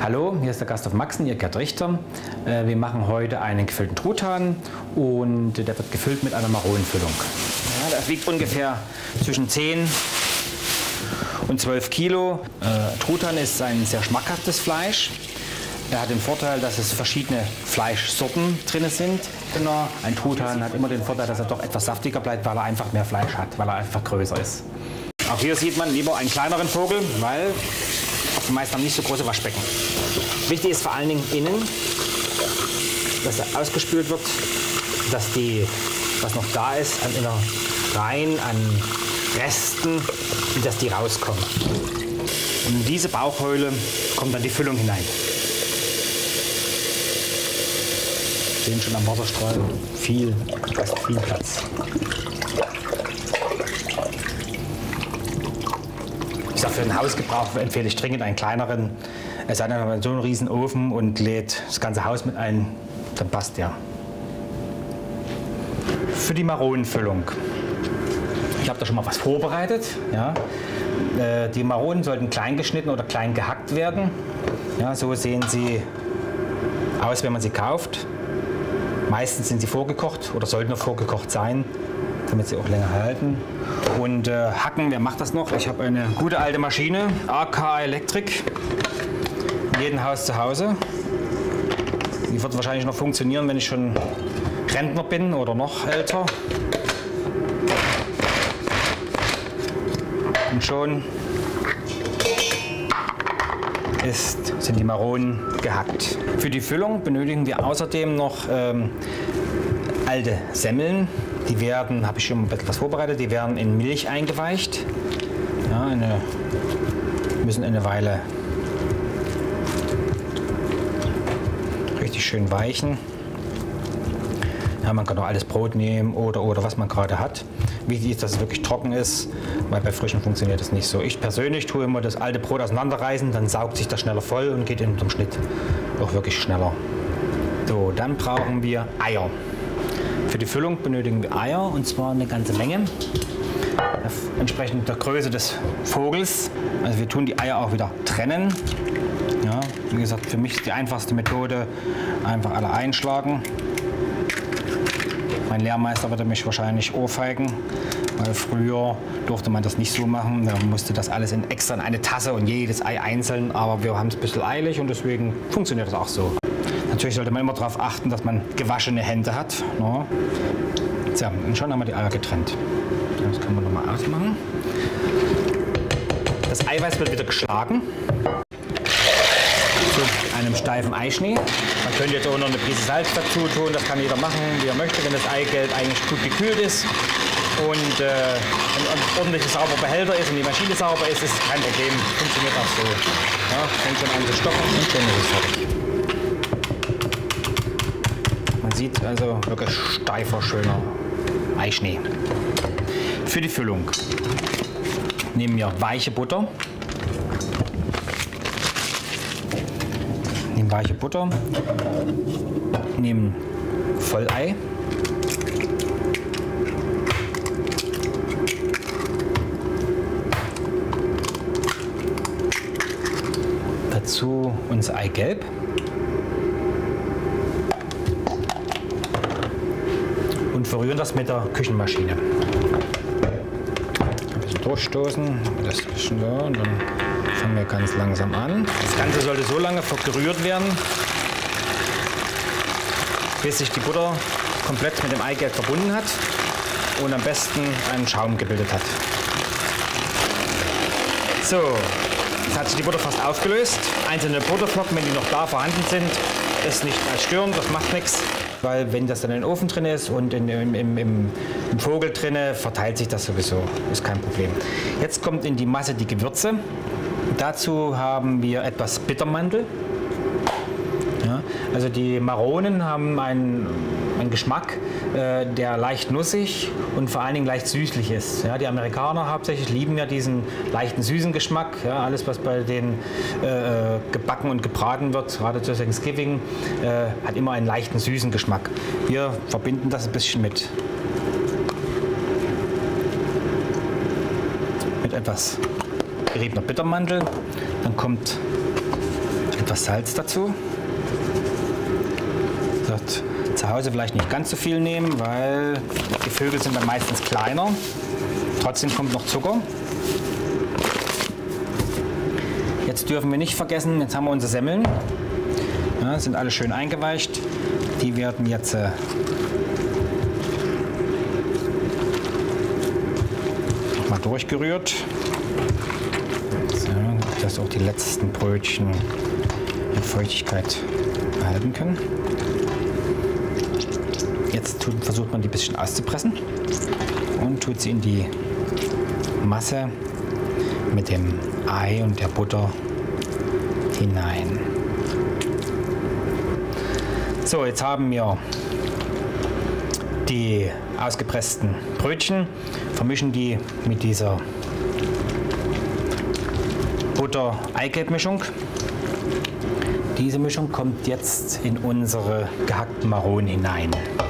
Hallo, hier ist der Gasthof Maxen, Ihr Gerd Richter. Wir machen heute einen gefüllten Truthahn und der wird gefüllt mit einer Maronenfüllung. Ja, das wiegt ungefähr zwischen 10 und 12 Kilo. Truthahn ist ein sehr schmackhaftes Fleisch. Er hat den Vorteil, dass es verschiedene Fleischsorten drin sind. Genau. Ein Truthahn hat immer den Vorteil, dass er doch etwas saftiger bleibt, weil er einfach mehr Fleisch hat, weil er einfach größer ist. Auch hier sieht man lieber einen kleineren Vogel, weil die meisten haben nicht so große Waschbecken. Wichtig ist vor allen Dingen innen, dass er ausgespült wird, dass was noch da ist, an Innereien, an Resten, dass die rauskommen. Und in diese Bauchhöhle kommt dann die Füllung hinein. Wir sehen schon am Wasserstrahl fast viel Platz. Ich sage, für den Hausgebrauch empfehle ich dringend einen kleineren. Es sei denn, man hat so einen riesen Ofen und lädt das ganze Haus mit ein, dann passt der. Für die Maronenfüllung. Ich habe da schon mal was vorbereitet. Ja. Die Maronen sollten klein geschnitten oder klein gehackt werden. Ja, so sehen sie aus, wenn man sie kauft. Meistens sind sie vorgekocht oder sollten noch vorgekocht sein, damit sie auch länger halten. Und hacken, wer macht das noch? Ich habe eine gute alte Maschine, AK Electric, in jedem Haus zu Hause. Die wird wahrscheinlich noch funktionieren, wenn ich schon Rentner bin oder noch älter. Und schon sind die Maronen gehackt. Für die Füllung benötigen wir außerdem noch alte Semmeln. Die werden, habe ich schon ein bisschen was vorbereitet, die werden in Milch eingeweicht. Ja, müssen eine Weile richtig schön weichen. Ja, man kann auch altes Brot nehmen oder was man gerade hat. Wichtig ist, dass es wirklich trocken ist, weil bei frischem funktioniert das nicht so. Ich persönlich tue immer das alte Brot auseinanderreißen, dann saugt sich das schneller voll und geht in dem Schnitt auch wirklich schneller. So, dann brauchen wir Eier. Für die Füllung benötigen wir Eier, und zwar eine ganze Menge, entsprechend der Größe des Vogels. Also wir tun die Eier auch wieder trennen. Ja, wie gesagt, für mich ist die einfachste Methode, einfach alle einschlagen. Mein Lehrmeister würde mich wahrscheinlich ohrfeigen, weil früher durfte man das nicht so machen. Da musste das alles extra in eine Tasse und jedes Ei einzeln, aber wir haben es ein bisschen eilig und deswegen funktioniert das auch so. Natürlich sollte man immer darauf achten, dass man gewaschene Hände hat. Ja. So, und schon haben wir die Eier getrennt. Das können wir nochmal ausmachen. Das Eiweiß wird wieder geschlagen zu einem steifen Eischnee. Man könnte jetzt auch noch eine Prise Salz dazu tun, das kann jeder machen, wie er möchte, wenn das Eigelb eigentlich gut gekühlt ist und ein ordentlicher sauberer Behälter ist und die Maschine sauber ist, ist kein Problem, funktioniert auch so. Ja, fängt schon an zu stoppen und schon ist es fertig. Man sieht also wirklich steifer, schöner Eischnee. Für die Füllung nehmen wir weiche Butter. Nehmen Vollei. Dazu unser Eigelb. Und verrühren das mit der Küchenmaschine. Ein bisschen durchstoßen, das bisschen so, und dann fangen wir ganz langsam an. Das Ganze sollte so lange verrührt werden, bis sich die Butter komplett mit dem Eigelb verbunden hat und am besten einen Schaum gebildet hat. So, jetzt hat sich die Butter fast aufgelöst. Einzelne Butterflocken, wenn die noch da vorhanden sind, ist nicht als störend, das macht nichts. Weil wenn das dann in den Ofen drin ist und im Vogel drin, verteilt sich das sowieso, ist kein Problem. Jetzt kommt in die Masse die Gewürze. Dazu haben wir etwas Bittermandel. Ja, also die Maronen haben einen Geschmack, der leicht nussig und vor allen Dingen leicht süßlich ist. Ja, die Amerikaner hauptsächlich lieben ja diesen leichten süßen Geschmack. Ja, alles, was bei denen gebacken und gebraten wird, gerade zu Thanksgiving, hat immer einen leichten süßen Geschmack. Wir verbinden das ein bisschen mit etwas geriebener Bittermandel. Dann kommt etwas Salz dazu. Zu Hause vielleicht nicht ganz so viel nehmen, weil die Vögel sind dann meistens kleiner. Trotzdem kommt noch Zucker. Jetzt dürfen wir nicht vergessen, jetzt haben wir unsere Semmeln. Ja, sind alle schön eingeweicht. Die werden jetzt nochmal durchgerührt, so, dass auch die letzten Brötchen die Feuchtigkeit erhalten können. Jetzt versucht man die ein bisschen auszupressen und tut sie in die Masse mit dem Ei und der Butter hinein. So, jetzt haben wir die ausgepressten Brötchen, vermischen die mit dieser Butter-Eigelb-Mischung. Diese Mischung kommt jetzt in unsere gehackten Maronen hinein.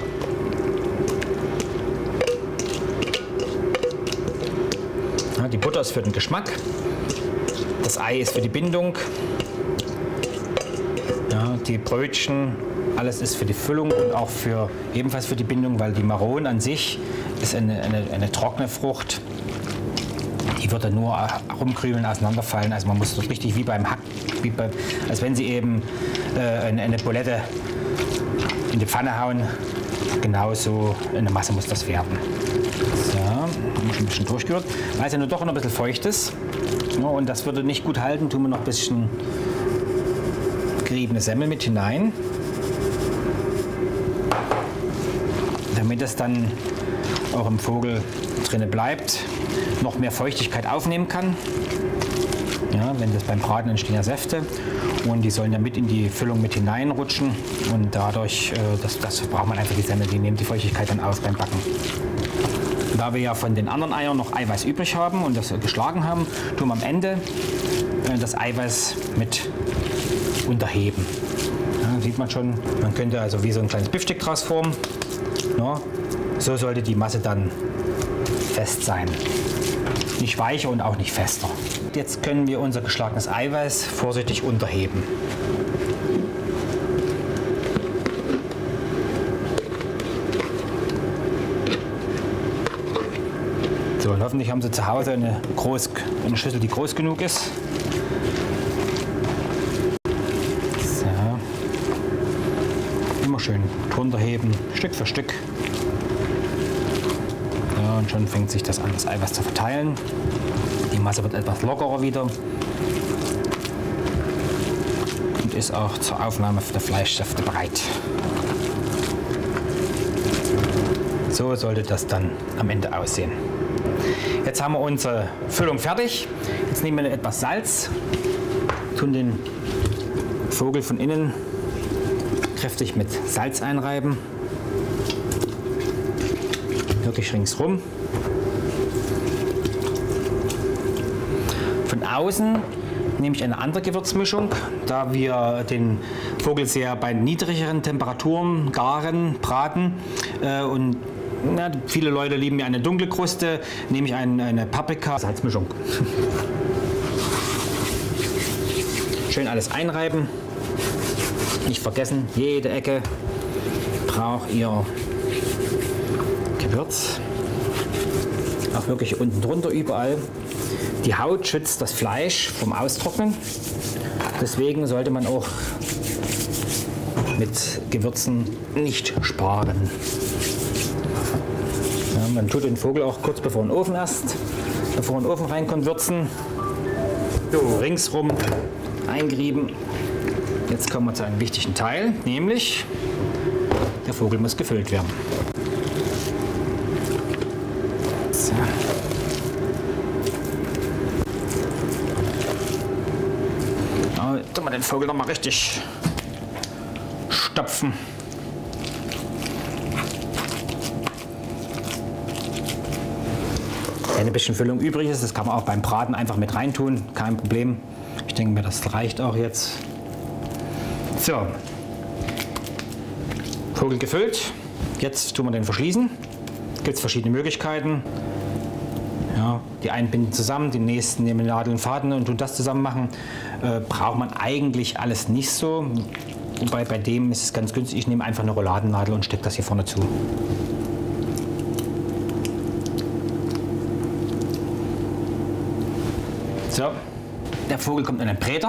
Ja, die Butter ist für den Geschmack, das Ei ist für die Bindung, ja, die Brötchen, alles ist für die Füllung und auch ebenfalls für die Bindung, weil die Maronen an sich ist eine trockene Frucht. Die wird dann nur rumkrümeln, auseinanderfallen. Also man muss das richtig wie beim Hack, als wenn Sie eben eine Bulette in die Pfanne hauen. Genauso eine Masse muss das werden. So, haben wir schon ein bisschen durchgerührt. Weil es ja nur doch noch ein bisschen feucht ist. Ja, und das würde nicht gut halten, tun wir noch ein bisschen geriebene Semmel mit hinein. Damit es dann auch im Vogel drinne bleibt, noch mehr Feuchtigkeit aufnehmen kann. Ja, wenn das beim Braten entstehen ja Säfte und die sollen ja mit in die Füllung mit hineinrutschen und dadurch, das braucht man einfach die Semmel, die nehmen die Feuchtigkeit dann auf beim Backen. Da wir ja von den anderen Eiern noch Eiweiß übrig haben und das geschlagen haben, tun wir am Ende das Eiweiß mit unterheben. Ja, sieht man schon, man könnte also wie so ein kleines Biffstück draus formen. Ja, so sollte die Masse dann fest sein. Nicht weicher und auch nicht fester. Jetzt können wir unser geschlagenes Eiweiß vorsichtig unterheben. So, und hoffentlich haben Sie zu Hause eine Schüssel, die groß genug ist. So. Immer schön drunter heben, Stück für Stück. Ja, und schon fängt sich das an, das Eiweiß zu verteilen. Die Masse wird etwas lockerer wieder und ist auch zur Aufnahme der Fleischsäfte bereit. So sollte das dann am Ende aussehen. Jetzt haben wir unsere Füllung fertig. Jetzt nehmen wir etwas Salz, tun den Vogel von innen kräftig mit Salz einreiben. Wirklich ringsrum. Von außen nehme ich eine andere Gewürzmischung, da wir den Vogel sehr bei niedrigeren Temperaturen garen, braten und viele Leute lieben ja eine dunkle Kruste, nehme ich eine Paprika-Salzmischung. Schön alles einreiben. Nicht vergessen, jede Ecke braucht ihr Gewürz. Auch wirklich unten drunter überall. Die Haut schützt das Fleisch vom Austrocknen. Deswegen sollte man auch mit Gewürzen nicht sparen. Ja, man tut den Vogel auch kurz bevor in den Ofen bevor in den Ofen reinkommt, würzen. So, ringsrum eingerieben. Jetzt kommen wir zu einem wichtigen Teil, nämlich der Vogel muss gefüllt werden. So. Ja, tun wir den Vogel noch mal richtig stopfen. Wenn ein bisschen Füllung übrig ist, das kann man auch beim Braten einfach mit reintun, kein Problem. Ich denke mir, das reicht auch jetzt. So, Vogel gefüllt. Jetzt tun wir den verschließen. Gibt es verschiedene Möglichkeiten. Ja, Die einen binden zusammen, die nächsten nehmen Nadel und Faden und tun das zusammen machen. Braucht man eigentlich alles nicht so. Wobei bei dem ist es ganz günstig. Ich nehme einfach eine Rolladennadel und stecke das hier vorne zu. So, der Vogel kommt in den Bräter.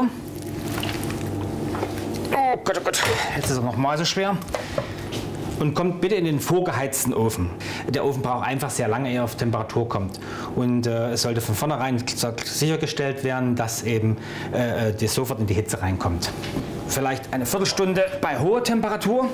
Oh Gott, oh Gott, jetzt ist er noch mal so schwer. Und kommt bitte in den vorgeheizten Ofen. Der Ofen braucht einfach sehr lange, ehe er auf Temperatur kommt. Und es sollte von vornherein sichergestellt werden, dass eben der sofort in die Hitze reinkommt. Vielleicht eine Viertelstunde bei hoher Temperatur.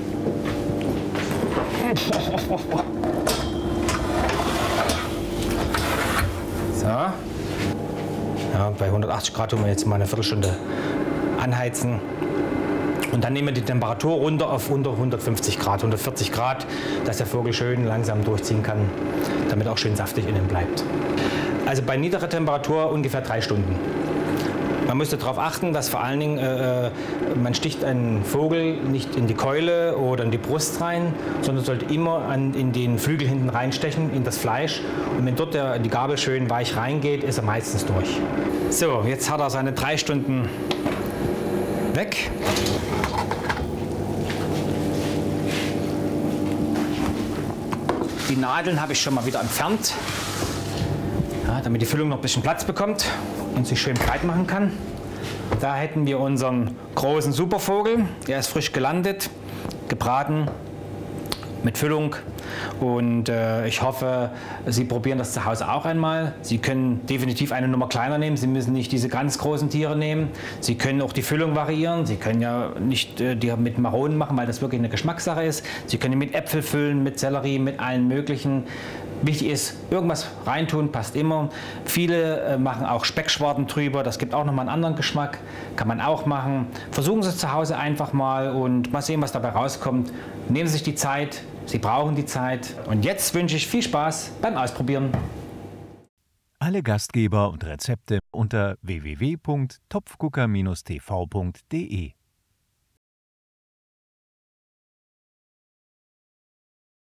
So. Ja, bei 180 Grad tun wir jetzt mal eine Viertelstunde anheizen. Und dann nehmen wir die Temperatur runter auf unter 150 Grad, 140 Grad, dass der Vogel schön langsam durchziehen kann, damit auch schön saftig innen bleibt. Also bei niedriger Temperatur ungefähr 3 Stunden. Man müsste darauf achten, dass vor allen Dingen man sticht einen Vogel nicht in die Keule oder in die Brust rein, sondern sollte immer in den Flügel hinten reinstechen, in das Fleisch. Und wenn dort die Gabel schön weich reingeht, ist er meistens durch. So, jetzt hat er seine 3 Stunden weg. Die Nadeln habe ich schon mal wieder entfernt, ja, damit die Füllung noch ein bisschen Platz bekommt und sich schön breit machen kann. Da hätten wir unseren großen Supervogel. Er ist frisch gelandet, gebraten mit Füllung. Und ich hoffe, Sie probieren das zu Hause auch einmal. Sie können definitiv eine Nummer kleiner nehmen. Sie müssen nicht diese ganz großen Tiere nehmen. Sie können auch die Füllung variieren. Sie können ja nicht die mit Maronen machen, weil das wirklich eine Geschmackssache ist. Sie können mit Äpfel füllen, mit Sellerie, mit allen möglichen. Wichtig ist, irgendwas reintun, passt immer. Viele machen auch Speckschwarten drüber. Das gibt auch nochmal einen anderen Geschmack. Kann man auch machen. Versuchen Sie es zu Hause einfach mal und mal sehen, was dabei rauskommt. Nehmen Sie sich die Zeit. Sie brauchen die Zeit. Und jetzt wünsche ich viel Spaß beim Ausprobieren. Alle Gastgeber und Rezepte unter www.topfgucker-tv.de